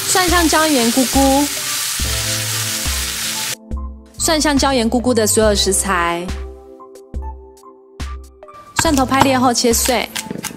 蒜香椒盐菇菇，蒜香椒盐菇菇的所有食材：蒜头拍裂后切碎，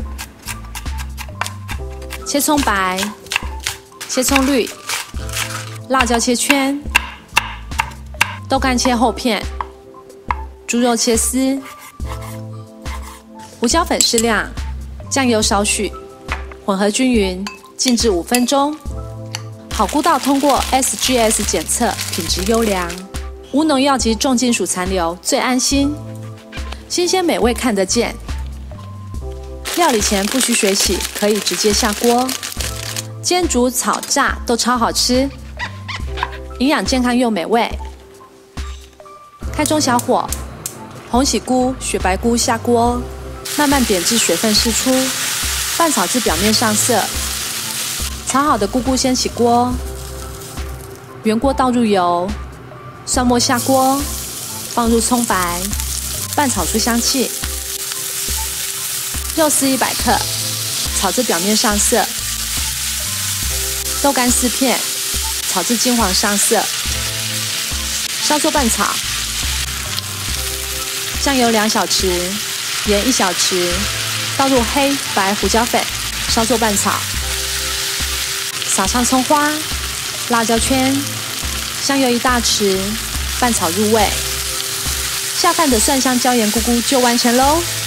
切葱白，切葱绿，辣椒切圈，豆干切厚片，猪肉切丝，胡椒粉适量，酱油少许，混合均匀，静置5分钟。好菇道通过 SGS 检测，品质优良，无农药及重金属残留，最安心。新鲜美味看得见。料理前不需水洗，可以直接下锅。煎、煮、炒、炸都超好吃，营养健康又美味。开中小火，红喜菇、雪白菇下锅，慢慢煸至水分释出，拌炒至表面上色。炒好的菇菇先起锅，原锅倒入油，蒜末下锅，放入葱白，拌炒出香气。肉丝100克，炒至表面上色。豆干4片，炒至金黄上色。稍作拌炒。酱油2小匙，盐1小匙，倒入黑白胡椒粉，稍作拌炒。撒上葱花、辣椒圈、香油1大匙，拌炒入味。下饭的蒜香椒盐菇菇就完成喽。